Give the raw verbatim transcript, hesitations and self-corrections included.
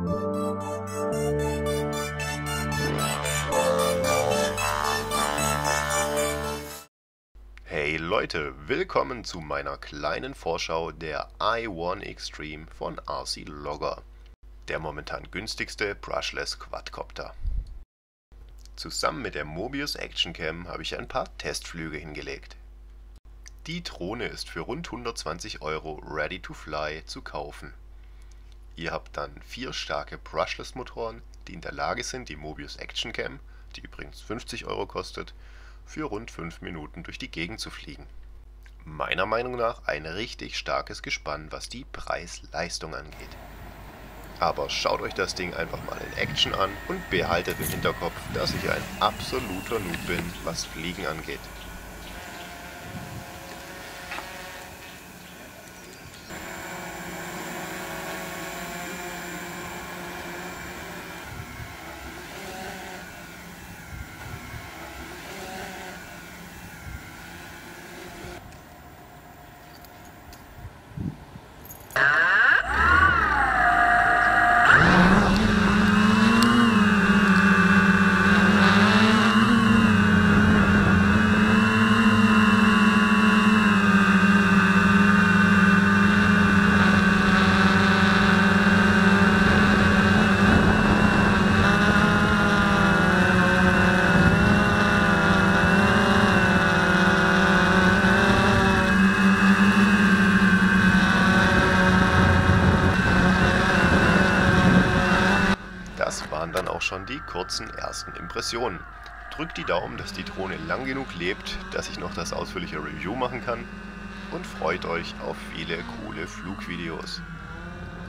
Hey Leute, willkommen zu meiner kleinen Vorschau der i eins Extreme von R C Logger, der momentan günstigste Brushless Quadcopter. Zusammen mit der Mobius Action Cam habe ich ein paar Testflüge hingelegt. Die Drohne ist für rund hundertzwanzig Euro ready to fly zu kaufen. Ihr habt dann vier starke Brushless Motoren, die in der Lage sind, die Mobius Action Cam, die übrigens fünfzig Euro kostet, für rund fünf Minuten durch die Gegend zu fliegen. Meiner Meinung nach ein richtig starkes Gespann, was die Preis-Leistung angeht. Aber schaut euch das Ding einfach mal in Action an und behaltet im Hinterkopf, dass ich ein absoluter Noob bin, was Fliegen angeht. Das waren dann auch schon die kurzen ersten Impressionen. Drückt die Daumen, dass die Drohne lang genug lebt, dass ich noch das ausführliche Review machen kann, und freut euch auf viele coole Flugvideos.